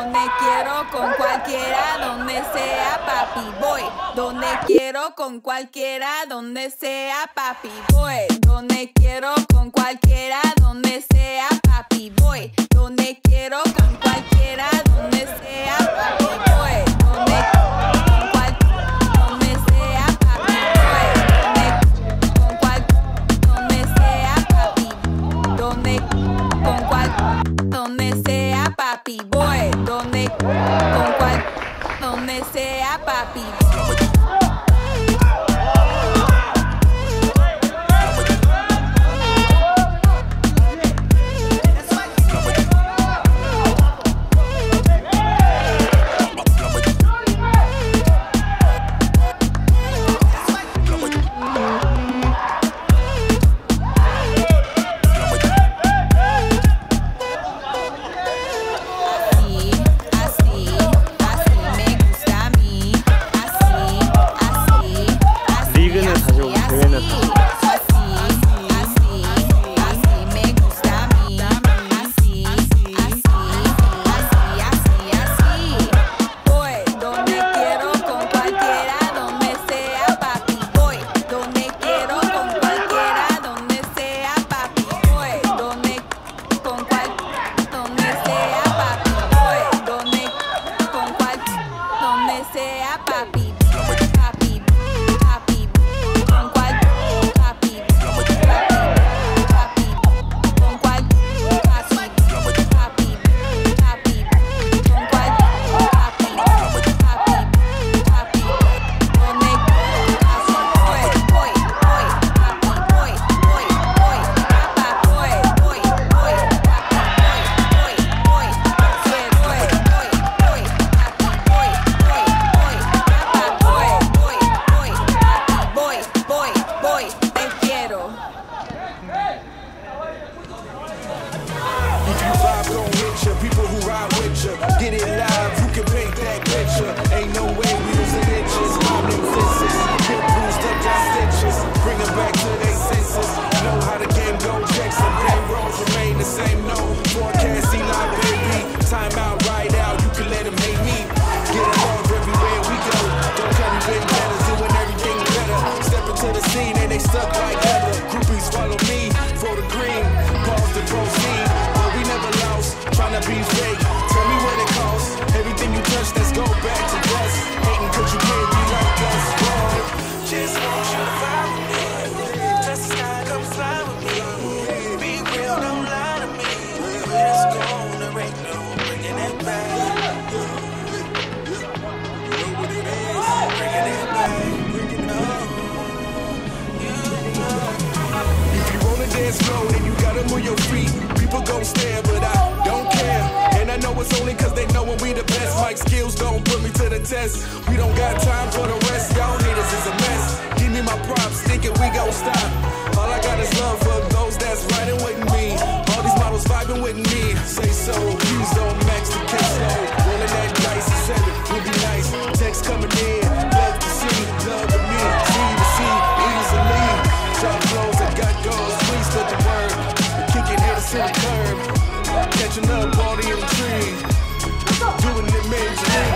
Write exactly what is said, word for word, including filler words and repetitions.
donde quiero con cualquiera, donde sea papi voy, donde quiero con cualquiera, donde sea papi voy, donde quiero con cualquiera, donde sea papi voy, donde quiero con cualquiera, donde sea papi voy, donde con cual, donde sea papi voy, donde con cual, donde sea papi, donde con cual, donde sea papi voy, donde con cual, donde sea papi. Catching up all the intrigue, doing it major.